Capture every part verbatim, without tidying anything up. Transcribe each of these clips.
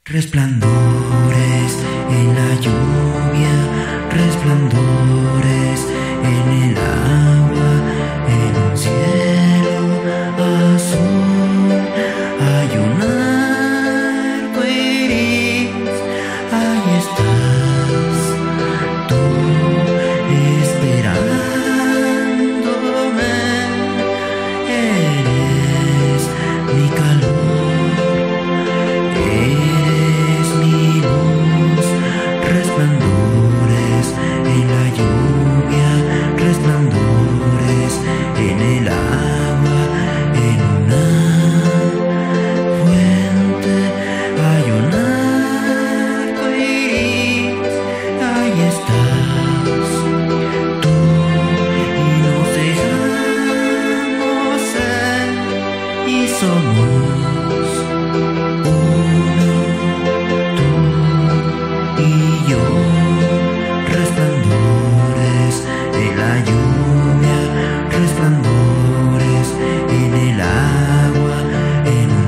Resplandores en la lluvia, resplandores en el agua, en un cielo azul. Hay un arco iris, ahí estás tú esperándome. Eres mi calor. Resplandores en la lluvia, resplandores en el agua, en una fuente hay un arco iris, ahí estás tú y nos dejamos ser y somos uno, tú y yo. Resplandores en la lluvia, resplandores en el agua, en un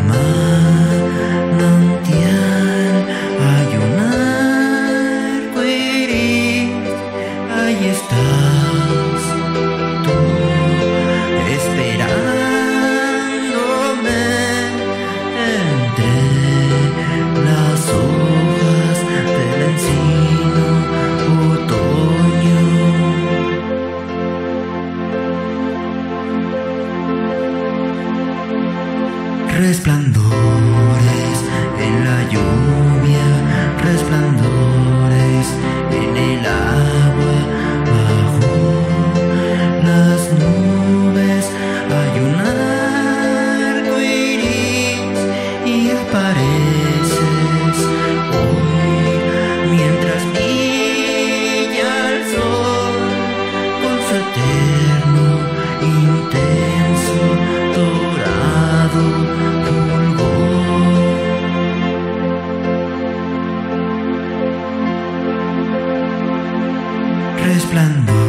manantial hay un arco iris, ahí estás tú esperándome entre las hojas del encino. Resplandores en la lluvia, resplandores en el agua, bajo las nubes hay un arco iris y apareces hoy mientras brilla el sol con su eterno intenso dorado fulgor. Resplandor.